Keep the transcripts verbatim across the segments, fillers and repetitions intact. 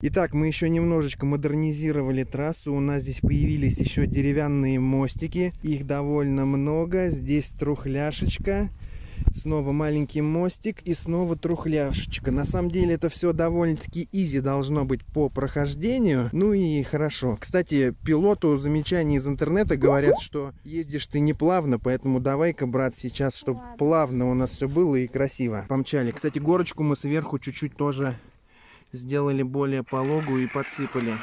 Итак, мы еще немножечко модернизировали трассу. У нас здесь появились еще деревянные мостики. Их довольно много. Здесь трухляшечка. Снова маленький мостик и снова трухляшечка. На самом деле это все довольно-таки изи должно быть по прохождению. Ну и хорошо. Кстати, пилоту замечания из интернета говорят, что ездишь ты не плавно, поэтому давай-ка, брат, сейчас, чтобы плавно у нас все было и красиво. Помчали. Кстати, горочку мы сверху чуть-чуть тоже сделали более пологую и подсыпали.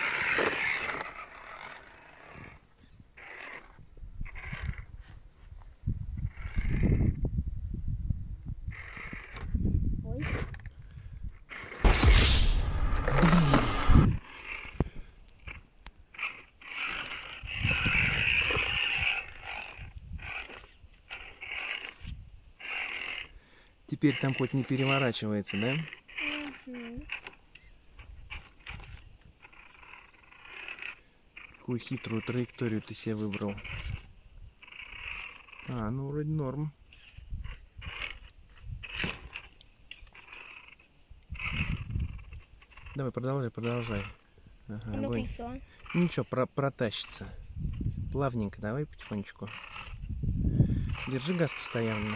Ой. Теперь там хоть не переворачивается, да? Угу. Какую хитрую траекторию ты себе выбрал. А, ну вроде норм. Давай, продолжай, продолжай. Ага, Ну, огонь. колесо. Ничего, про протащится. Плавненько, давай потихонечку. Держи газ постоянно.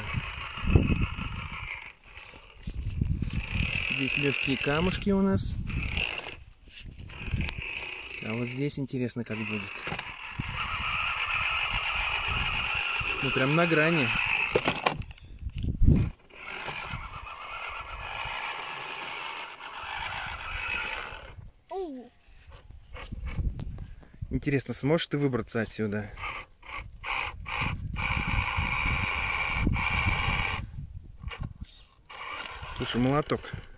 Здесь легкие камушки у нас. А вот здесь интересно, как будет. Ну, прям на грани. Оу. Интересно, сможешь ты выбраться отсюда? Слушай, молоток.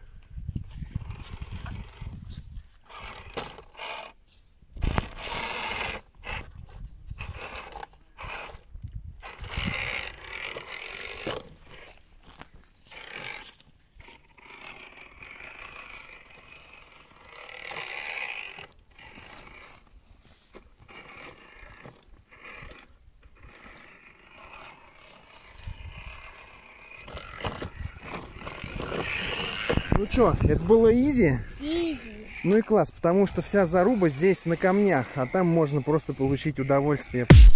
Ну что, это было изи? Изи. Ну и класс, потому что вся заруба здесь на камнях, а там можно просто получить удовольствие.